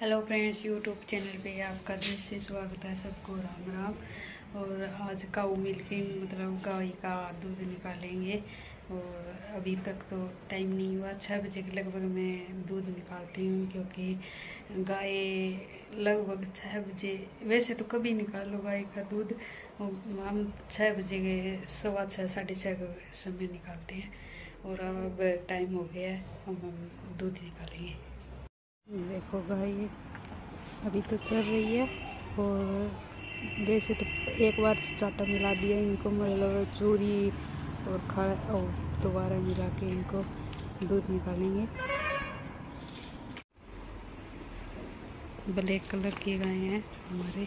Hello friends, YouTube channel पे आपका दिल से स्वागत है। सबको राम राम। और आज काऊ मिल्किंग मतलब गाय का दूध निकालेंगे। और अभी तक तो टाइम नहीं हुआ, 6 बजे के लगभग मैं दूध निकालती हूँ, क्योंकि गाय लगभग 6 बजे, वैसे तो कभी निकालो गाय का दूध, हम 6 बजे के 6:15 6:30 के समय निकालते हैं। और अब टाइम हो गया है, हम दूध निकालेंगे। देखो गाय अभी तो चल रही है। और वैसे तो एक बार चाटा मिला दिया इनको, मतलब चूरी और खड़ा, और दोबारा मिला के इनको दूध निकालेंगे। ब्लैक कलर की गाय हैं हमारे।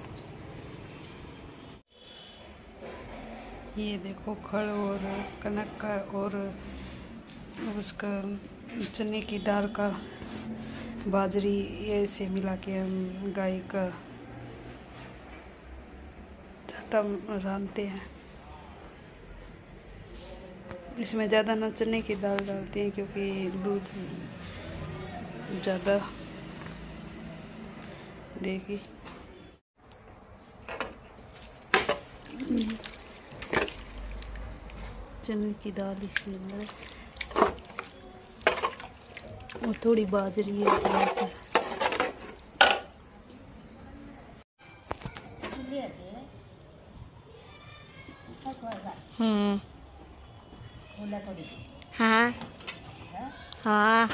ये देखो खड़ और कनक का और उसका चने की दाल का बाजरी, ये से मिला के हम गाय का चाटा रांधते हैं। इसमें ज़्यादा ना चने की दाल डालते हैं, क्योंकि दूध ज़्यादा देगी। चने की दाल इसके अंदर और थोड़ी बाजरी है। हाँ हाँ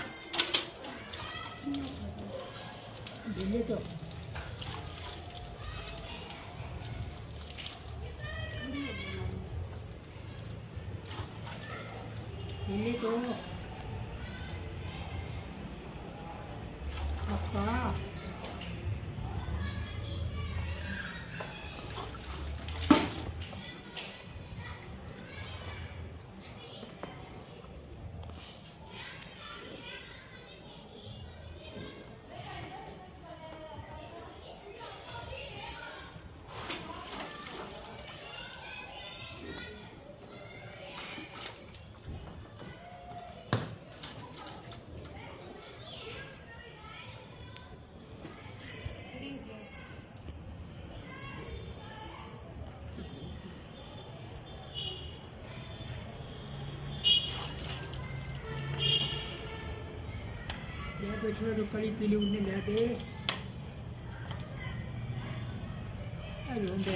तो कड़ी पीली उन्हें ले दे। अरे होंगे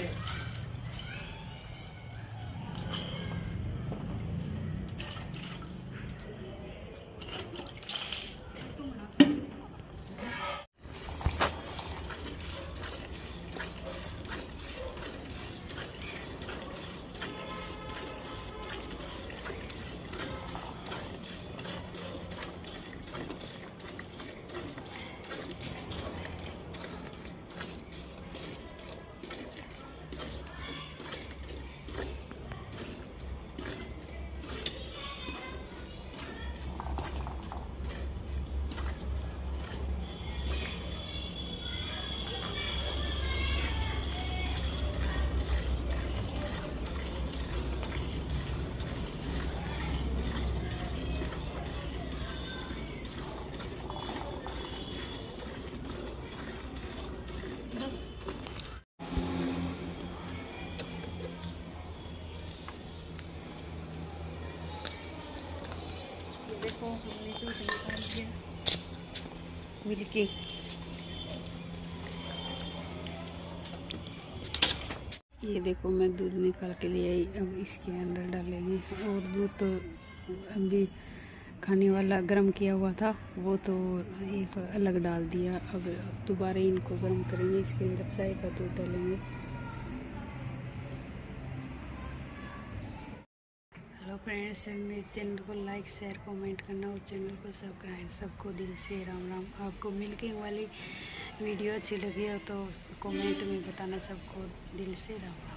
देखो हमने दूध निकाल दिया मिल्की। ये देखो मैं दूध निकाल के लिए आई, अब इसके अंदर डालेंगे। और दूध तो अभी खाने वाला गर्म किया हुआ था, वो तो एक अलग डाल दिया। अब दोबारा इनको गर्म करेंगे, इसके अंदर चाय का दूध डालेंगे। हेलो फ्रेंड्स, मेरे चैनल को लाइक शेयर कमेंट करना और चैनल को सब्सक्राइब। सबको दिल से राम राम। आपको मिल्किंग वाली वीडियो अच्छी लगी हो तो कमेंट में बताना। सबको दिल से राम राम।